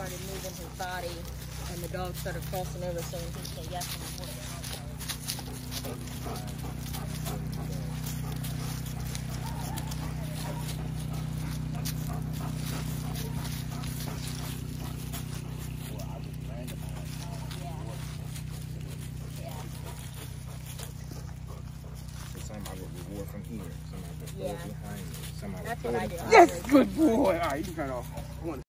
started moving his body, and the dog started crossing over, so he said yes and he worked. Some I would reward from here. Some I would reward behind me. Some I would That's what I do. Yes, good boy. All right, you can cut off.